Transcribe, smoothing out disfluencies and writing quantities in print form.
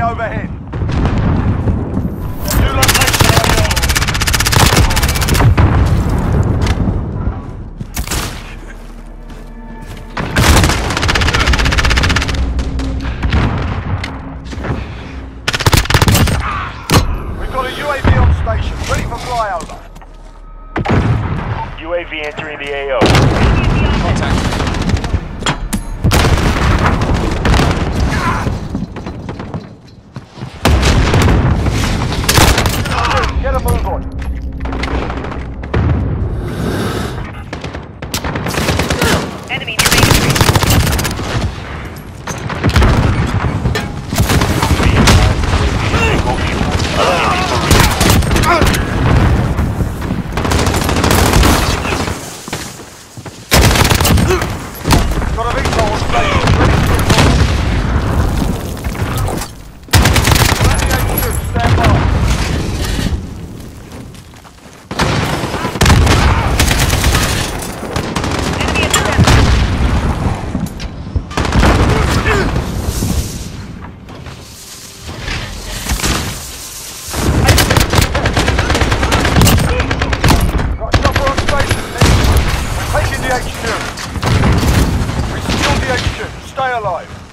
overhead. New location. We've got a UAV on station, ready for flyover. UAV entering the AO. Contact. Get a move on. Enemy near Main Street. Got a VTOL on station, ready to deploy. 28-2, stand by. Enemy at the center. Got a chopper on station, we're taking the HQ. We secured the HQ, stay alive.